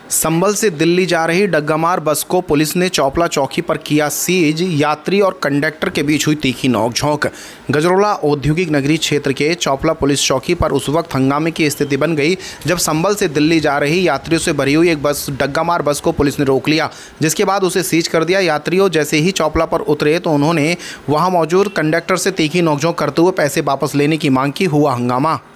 संभल से दिल्ली जा रही डग्गामार बस को पुलिस ने चौपला चौकी पर किया सीज। यात्री और कंडक्टर के बीच हुई तीखी नोकझोंक। गजरोला औद्योगिक नगरी क्षेत्र के चौपला पुलिस चौकी पर उस वक्त हंगामे की स्थिति बन गई जब संभल से दिल्ली जा रही यात्रियों से भरी हुई एक बस डग्गामार बस को पुलिस ने रोक लिया, जिसके बाद उसे सीज कर दिया। यात्रियों जैसे ही चौपला पर उतरे तो उन्होंने वहां मौजूद कंडक्टर से तीखी नोकझोंक करते हुए पैसे वापस लेने की मांग की। हुआ हंगामा।